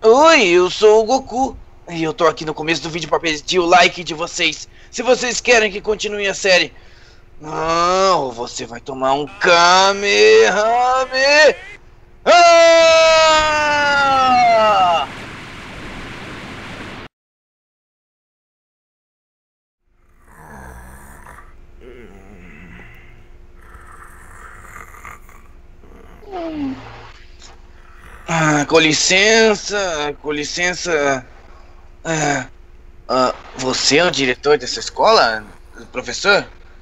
Oi, eu sou o Goku. E eu tô aqui no começo do vídeo pra pedir o like de vocês. Se vocês querem que continue a série. Não, você vai tomar um Kamehame. Ah! Com licença, com licença. Você é o diretor dessa escola, professor?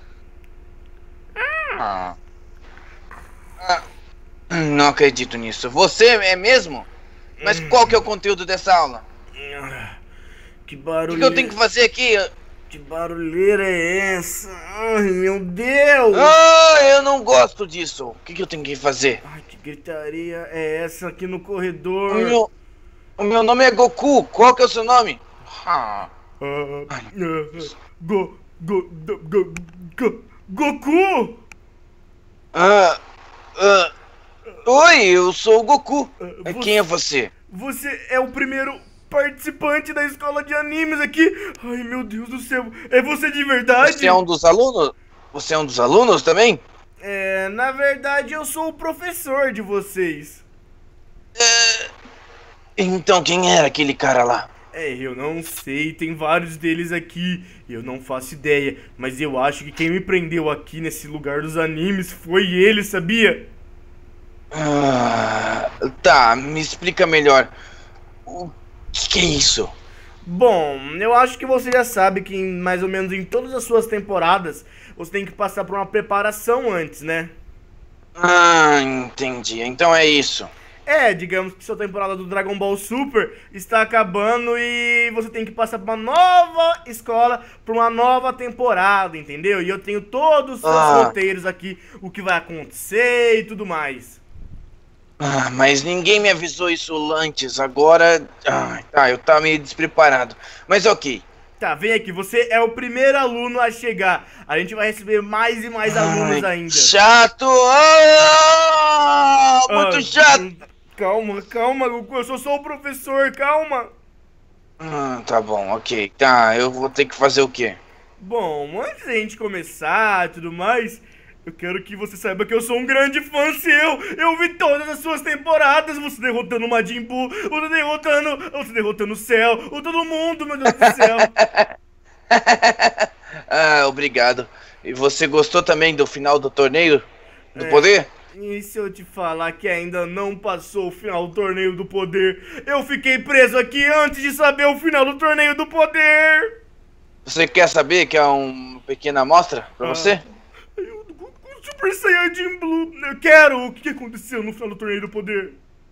Não acredito nisso. Você é mesmo? Mas qual que é o conteúdo dessa aula? Que O barulho. que eu tenho que fazer aqui? Que barulheira é essa? Ai, meu Deus! Eu não gosto disso. O que eu tenho que fazer? Ai, que gritaria é essa aqui no corredor? O meu nome é Goku. Qual que é o seu nome? Goku! Oi, eu sou o Goku. Você- Quem é você? Você é o primeiro participante da escola de animes aqui. Ai, meu Deus do céu. É você de verdade? Você é um dos alunos? Você é um dos alunos também? Na verdade eu sou o professor de vocês. Então quem era aquele cara lá? Eu não sei, tem vários deles aqui, eu não faço ideia, mas eu acho que quem me prendeu aqui nesse lugar dos animes foi ele, sabia? Tá, me explica melhor. O que é isso? Bom, eu acho que você já sabe que mais ou menos em todas as suas temporadas você tem que passar por uma preparação antes, né? Entendi. Então é isso. Digamos que sua temporada do Dragon Ball Super está acabando e você tem que passar por uma nova escola, por uma nova temporada, entendeu? E eu tenho todos os seus roteiros aqui, o que vai acontecer e tudo mais. Mas ninguém me avisou isso antes. Agora... tá, eu tava meio despreparado. Mas ok. Tá, vem aqui, você é o primeiro aluno a chegar. A gente vai receber mais e mais alunos ainda. Chato! Muito chato! Calma, Goku, eu sou só o professor, calma. Tá bom, ok. Tá, eu vou ter que fazer o quê? Bom, antes da gente começar e tudo mais, eu quero que você saiba que eu sou um grande fã seu. Eu vi todas as suas temporadas, você derrotando o Majin Buu, você derrotando o Cell, todo mundo, meu Deus do céu. Obrigado. E você gostou também do final do torneio do poder? E se eu te falar que ainda não passou o final do torneio do poder? Eu fiquei preso aqui antes de saber o final do torneio do poder. Você quer saber que é uma pequena amostra pra você? Super Saiyajin Blue. Eu quero. O que aconteceu no final do torneio do poder?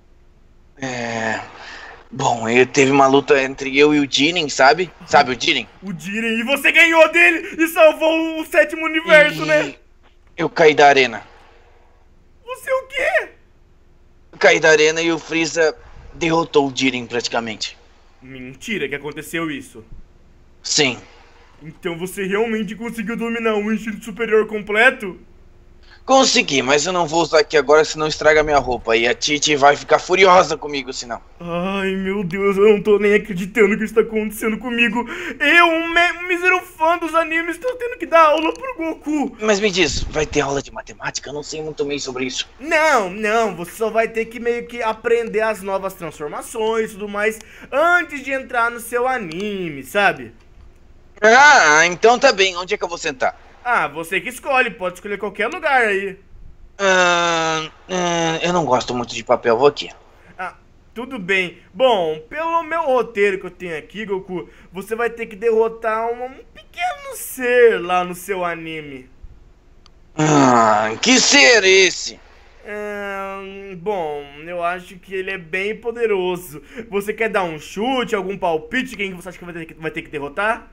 Bom, teve uma luta entre eu e o Jiren, sabe? Sabe o Jiren? O Jiren. E você ganhou dele e salvou o sétimo universo, né? Eu caí da arena. Você o quê? Eu caí da arena e o Freeza derrotou o Jiren praticamente. Mentira que aconteceu isso. Sim. Então você realmente conseguiu dominar um instinto superior completo? Consegui, mas eu não vou usar aqui agora, senão estraga minha roupa. E a Titi vai ficar furiosa comigo, senão. Ai, meu Deus, eu não tô nem acreditando que isso tá acontecendo comigo. Eu, um mísero fã dos animes, tô tendo que dar aula pro Goku. Mas me diz, vai ter aula de matemática? Eu não sei muito bem sobre isso. Não, você só vai ter que meio que aprender as novas transformações e tudo mais antes de entrar no seu anime, sabe? Então tá bem. Onde é que eu vou sentar? Você que escolhe, pode escolher qualquer lugar aí. Eu não gosto muito de papel, vou aqui. Tudo bem. Bom, pelo meu roteiro que eu tenho aqui, Goku, você vai ter que derrotar um pequeno ser lá no seu anime. Que ser esse? Bom, eu acho que ele é bem poderoso. Você quer dar um chute, algum palpite? Quem você acha que vai ter que derrotar?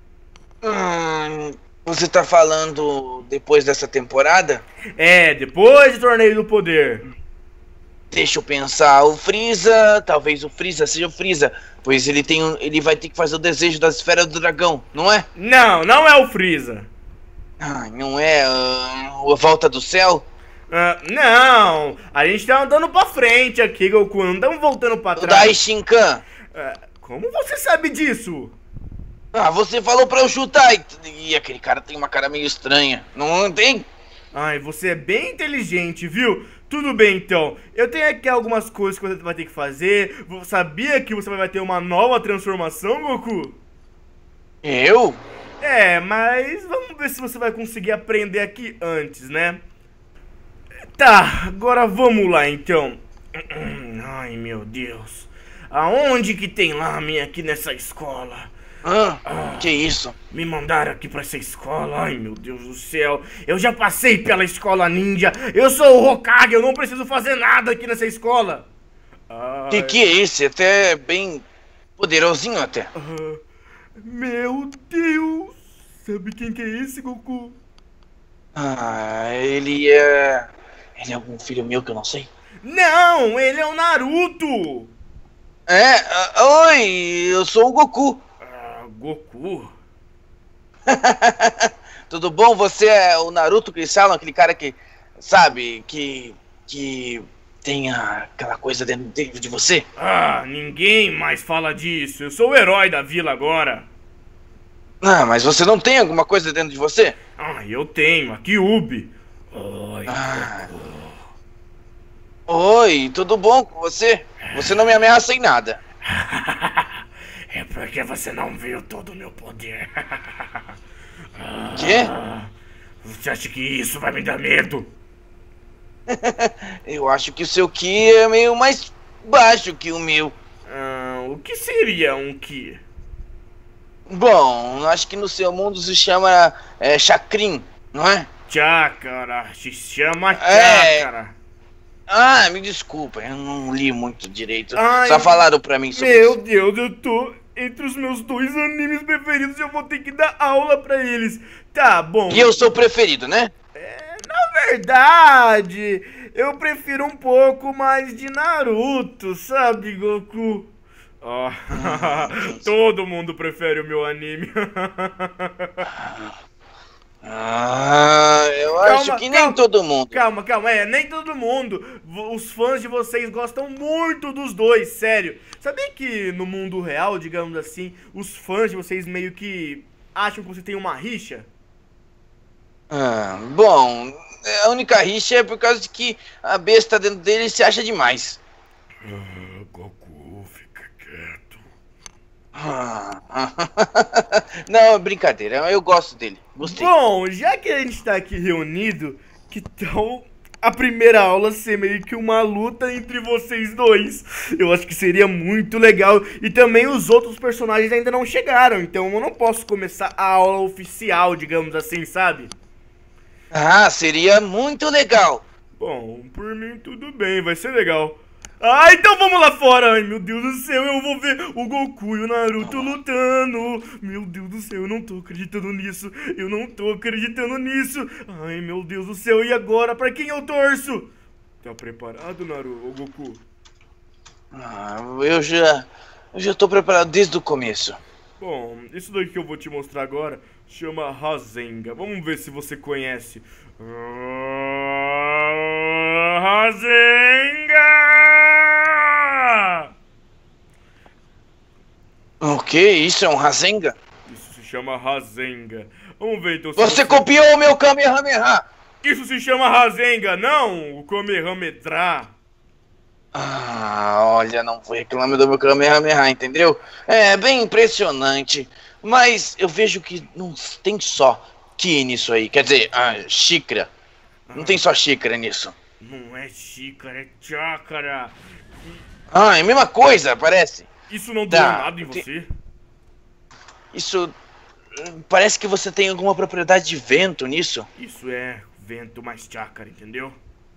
Você tá falando depois dessa temporada? Depois do Torneio do Poder. Deixa eu pensar, o Freeza, talvez o Freeza seja o Freeza, pois ele vai ter que fazer o desejo da esfera do dragão, não é? Não é o Freeza. Não é a volta do céu? Não, a gente tá andando pra frente aqui, Goku, não estamos voltando pra trás. Dai Shinkan. Como você sabe disso? Ah, você falou pra eu chutar e aquele cara tem uma cara meio estranha, não tem? Ai, você é bem inteligente, viu? Tudo bem, então. Eu tenho aqui algumas coisas que você vai ter que fazer. Sabia que você vai ter uma nova transformação, Goku? Eu? Mas vamos ver se você vai conseguir aprender aqui antes, né? Tá, agora vamos lá, então. Ai, meu Deus. Aonde que tem lame aqui nessa escola? Que isso? Me mandaram aqui pra essa escola. Ai, meu Deus do céu. Eu já passei pela escola ninja. Eu sou o Hokage, eu não preciso fazer nada aqui nessa escola. Que é esse? Até bem poderosinho até. Meu Deus. Sabe quem que é esse, Goku? Ele é... Ele é algum filho meu que eu não sei? Não, ele é o Naruto. Oi, eu sou o Goku. Goku? Tudo bom? Você é o Naruto que eles falam, aquele cara que, sabe, que tem aquela coisa dentro de você? Ninguém mais fala disso. Eu sou o herói da vila agora. Mas você não tem alguma coisa dentro de você? Eu tenho. A Kyuubi. Oi, Oi, tudo bom com você? Você não me ameaça em nada. É porque você não viu todo o meu poder. Quê? Você acha que isso vai me dar medo? Eu acho que o seu Ki é meio mais baixo que o meu. O que seria um Ki? Bom, acho que no seu mundo se chama Chakrin, não é? Chakra, se chama Chakra. Me desculpa, eu não li muito direito. Ai, só falaram pra mim sobre meu isso. Deus, eu tô entre os meus 2 animes preferidos e eu vou ter que dar aula pra eles. Tá bom. E eu sou o preferido, né? Na verdade, eu prefiro um pouco mais de Naruto, sabe, Goku? Todo mundo prefere o meu anime. Eu acho que nem todo mundo. Calma, nem todo mundo. Os fãs de vocês gostam muito dos dois, sério. Sabia que no mundo real, digamos assim, os fãs de vocês meio que acham que você tem uma rixa? Bom, a única rixa é por causa de que a besta dentro dele se acha demais. Goku, fica quieto. Não, é brincadeira, eu gosto dele. Gostei. Bom, já que a gente tá aqui reunido, que tal a primeira aula ser meio que uma luta entre vocês dois? Eu acho que seria muito legal. E também os outros personagens ainda não chegaram, então eu não posso começar a aula oficial, digamos assim, sabe? Seria muito legal. Bom, por mim tudo bem, vai ser legal. Então vamos lá fora. Ai, meu Deus do céu, eu vou ver o Goku e o Naruto lutando. Meu Deus do céu, eu não tô acreditando nisso. Ai, meu Deus do céu, e agora? Pra quem eu torço? Tá preparado, Naruto, ou Goku? Eu já tô preparado desde o começo. Bom, isso daqui que eu vou te mostrar agora chama Rasengan. Vamos ver se você conhece. Rasengan! O que? Isso é um Rasengan? Isso se chama Rasengan. Vamos ver então se você copiou o meu Kamehameha! Isso se chama Rasengan, não o Kamehameha. Olha, não vou reclamar do meu Kamehameha, entendeu? É bem impressionante. Mas eu vejo que não tem só Ki nisso aí. Quer dizer, xícara. Não tem só xícara nisso. Não é xícara, é chakra. É a mesma coisa, parece. Isso não doeu nada em você? Isso... Parece que você tem alguma propriedade de vento nisso. Isso é vento mais chakra, entendeu?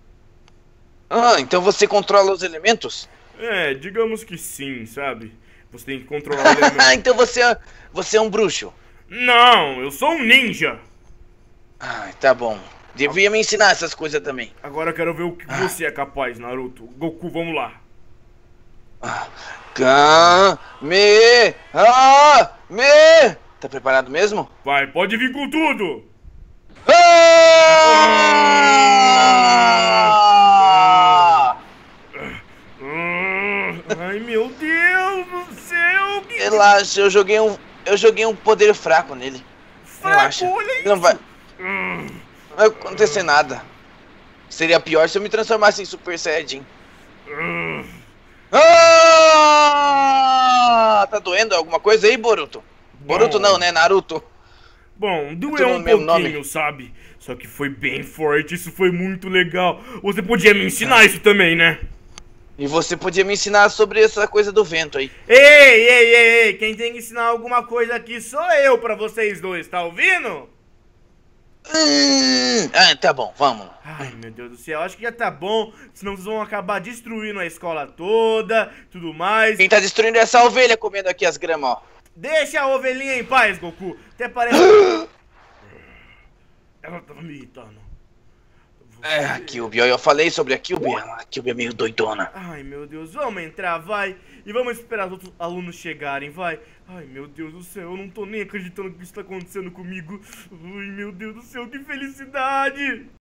Então você controla os elementos? Digamos que sim, sabe? Você tem que controlar os elementos. Então você é um bruxo. Não, eu sou um ninja. Tá bom. Devia me ensinar essas coisas também. Agora eu quero ver o que você é capaz, Naruto. Goku, vamos lá. Kamehameha! Tá preparado mesmo? Vai, pode vir com tudo! Ai, meu Deus do céu! Relaxa, eu joguei um poder fraco nele. Relaxa. Olha Não vai isso! acontecer nada. Seria pior se eu me transformasse em Super Saiyajin. Tá doendo alguma coisa aí, Boruto? Boruto não, né? Naruto. Bom, doeu tudo um no mesmo pouquinho, nome. sabe? Só que foi bem forte, isso foi muito legal. Você podia me ensinar isso também, né? E você podia me ensinar sobre essa coisa do vento aí. Ei! Quem tem que ensinar alguma coisa aqui sou eu pra vocês dois, tá ouvindo? Tá bom, vamos. Ai, meu Deus do céu, acho que já tá bom, senão vocês vão acabar destruindo a escola toda, tudo mais. Quem tá destruindo é essa ovelha comendo aqui as gramas, ó. Deixa a ovelhinha em paz, Goku. Até parece... Ela tava me irritando. A Kyuubi, eu falei sobre a Kyuubi. A Kyuubi é meio doidona. Ai, meu Deus, vamos entrar, vai. E vamos esperar os outros alunos chegarem, vai. Ai, meu Deus do céu, eu não tô nem acreditando que isso tá acontecendo comigo. Ai, meu Deus do céu, que felicidade.